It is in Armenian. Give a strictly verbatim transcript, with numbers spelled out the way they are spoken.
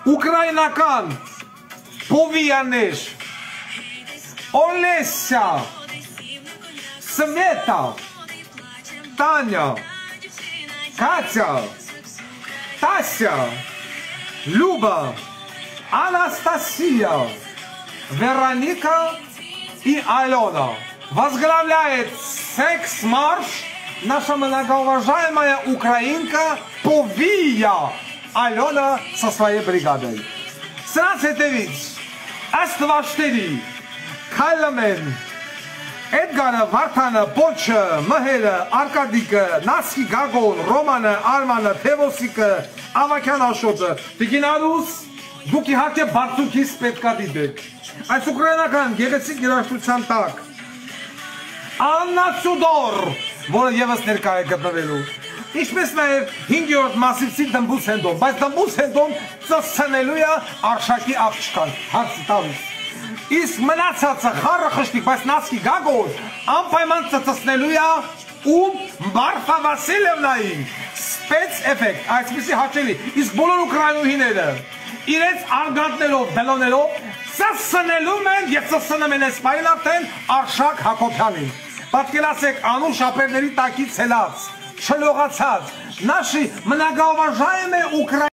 ուկրաինական Պովիաներ, Օլեսյա, Սվետա, Տանյա, Կատյա, Տասյա, Լյուբա, Анастасия, Вероника и Алена. Возглавляет секс-марш наша многоуважаемая украинка Повия Алена со своей бригадой. Սրանց հետևից Աստվածների, Քայլամեն, Էդգարը, Վարդանը, Պոչը, Մհերը, Արկադիկը, Նասկի Գագոն, Ռոմանը, Արմանը, Թևոսիկը, Ավակյան Աշոտը, Տիգինարուս, դուք իհարկե բարձուքից պետքա դիտեք։ Այս ուկրաինական գեղեցիկ երաժշտության տակ Աննա Ցուդոր, որը եւս ներկա է գտնվելու, ինչպես նաև հինգերորդ մասիվցի դմբուս հենդոն, բայց դմբուս հենդոն ծծցնելու է Արշակի աղջկան, հարցի տալիս։ Իսկ մնացածը խառը խշտիկ, բայց Նասկի Գագոն անպայման ծծցնելու է ում Մարֆա Վասիլևնային սպեց էֆեկտ, այսպիսի հաճելի, իսկ բոլոր ուկրաինուհիները իրենց արգանդներով, բելոներով ծծցնելու են և ծծցնում են այս պահին արդեն Արշակ Հակոբյանին։ Պատկերացեք անուն շապերների տակից հելած, չլողացած, наши многоуважаемые украинцы.